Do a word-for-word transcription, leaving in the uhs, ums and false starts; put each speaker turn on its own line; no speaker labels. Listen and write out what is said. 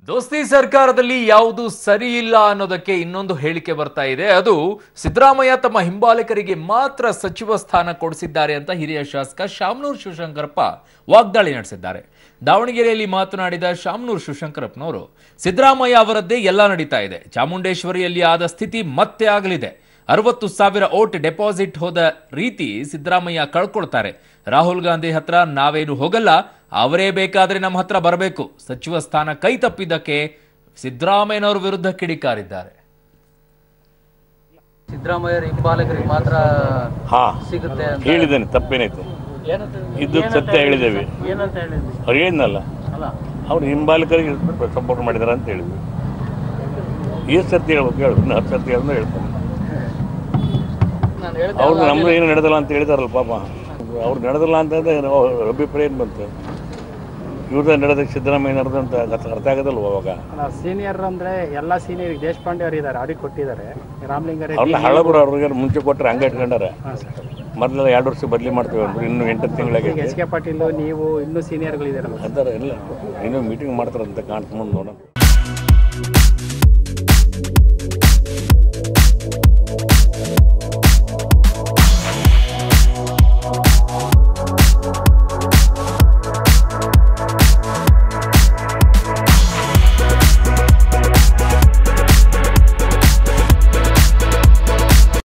ದೋಸ್ತಿ ಸರ್ಕಾರದಲ್ಲಿ ಯಾವುದು ಸರಿ ಇಲ್ಲ ಅನ್ನೋದಕ್ಕೆ ಇನ್ನೊಂದು ಹೇಳಿಕೆ ಬರ್ತಾ ಇದೆ. ಅದು ಸಿದ್ದರಾಮಯ್ಯ ತಮ್ಮ ಹಿಂಬಾಲಕರಿಗೆ ಮಾತ್ರ ಸಚಿವ ಸ್ಥಾನ ಕೊಡಿಸಿದ್ದಾರೆ ಅಂತ ಹಿರಿಯ ಶಾಸಕ ಶಾಮನೂರು ಶಿವಶಂಕರಪ್ಪ ವಾಗ್ದಾಳಿ ನಡೆಸಿದ್ದಾರೆ. ದಾವಣಗೆರೆಯಲ್ಲಿ ಮಾತನಾಡಿದ ಶಾಮನೂರು ಶಿವಶಂಕರಪ್ಪನವರು, ಸಿದ್ದರಾಮಯ್ಯ ಅವರದ್ದೇ ಎಲ್ಲ ನಡೀತಾ ಇದೆ. ಚಾಮುಂಡೇಶ್ವರಿಯಲ್ಲಿ ಆದ ಸ್ಥಿತಿ ಮತ್ತೆ ಆಗಲಿದೆ. ಅರವತ್ತು ಸಾವಿರ ಓಟ್ ಡೆಪಾಸಿಟ್ ಹೋದ ರೀತಿ ಸಿದ್ದರಾಮಯ್ಯ ಕಳ್ಕೊಳ್ತಾರೆ. ರಾಹುಲ್ ಗಾಂಧಿ ಹತ್ರ ನಾವೇನು ಹೋಗಲ್ಲ, ಅವರೇ ಬೇಕಾದ್ರೆ ನಮ್ಮ ಹತ್ರ ಬರಬೇಕು. ಸಚಿವ ಸ್ಥಾನ ಕೈ ತಪ್ಪಿದ್ದಕ್ಕೆ ಸಿದ್ದರಾಮಯ್ಯನವರ ವಿರುದ್ಧ ಕಿಡಿಕಾರಿದ್ದಾರೆ.
ಸಿದ್ದರಾಮಯ್ಯ ಹಿಂಬಾಲಕರಿಗೆ ಮಾತ್ರ ಸಿಗುತ್ತೆ ಅಂತ
ಹೇಳಿದ್ದೇನೆ, ತಪ್ಪೇನೈತೆ? ಇದು ಸತ್ಯ ಹೇಳಿದ್ದೇವೆ. ಅವ್ರು ಹೇಳಿದ್ನಲ್ಲ, ಅವ್ರು ಹಿಂಬಾಲಕರಿಗೆ ಸಪೋರ್ಟ್ ಮಾಡಿದಾರ ಅಂತ ಹೇಳಿದ್ವಿ. ಎಷ್ಟು ಸತ್ಯ ಹೇಳ್ಬೇಕು ಹೇಳು, ಇನ್ನು ಹತ್ತು ಸತ್ಯ ಹೇಳಿದ್ರೆ ಹೇಳ್ತಾರೆ. ಅವ್ರು ನಮ್ದು ಏನು ನಡೆದಲ್ಲ ಅಂತ ಹೇಳಿದಾರಲ್ಲ ಪಾಪ. ಅವ್ರು ನಡೆದಲ್ಲ ಅಂತಂದ್ರೆ ಅಭಿಪ್ರಾಯ ಏನು ಬಂತು? ಇವ್ರದ್ದು ನಡೆದಕ್ಕೆ ಸಿದ್ದರಾಮಯ್ಯ ನಡೆದ ಅಂತ ಅರ್ಥ ಆಗೋದಲ್ವ ಅವಾಗ?
ಸೀನಿಯರ್ ಅಂದ್ರೆ ಎಲ್ಲ ಸೀನಿಯರ್ ದೇಶಪಾಂಡೆ ಅವರು ಇದ್ದಾರೆ, ಅವ್ರಿಗೆ ಕೊಟ್ಟಿದ್ದಾರೆ. ರಾಮಲಿಂಗಾರೆಡ್ಡಿ
ಅವ್ರನ್ನ ಹಳಬರು ಅವ್ರಿಗೆ ಮುಂಚೆ ಕೊಟ್ಟರೆ ಹಂಗೆ ಇಟ್ಕೊಂಡಾರೆ. ಮೊದಲೆಲ್ಲ ಎರಡು ವರ್ಷ ಬದಲಿ ಮಾಡ್ತೀವಿ ಅಂದ್ರೆ ಇನ್ನು ಎಂಟು ತಿಂಗಳಿಗೆ
ಎಸ್ ಕೆ ಪಾಟೀಲ್ ನೀವು ಇನ್ನೂ ಸೀನಿಯರ್ಗಳಿದ್ದಾರಲ್ಲ
ಅಂತಾರೆ. ಇಲ್ಲ ಇನ್ನೂ ಮೀಟಿಂಗ್ ಮಾಡ್ತಾರಂತ ಕಾಣ್ತು, ಮುಂದೆ ನೋಡೋಣ.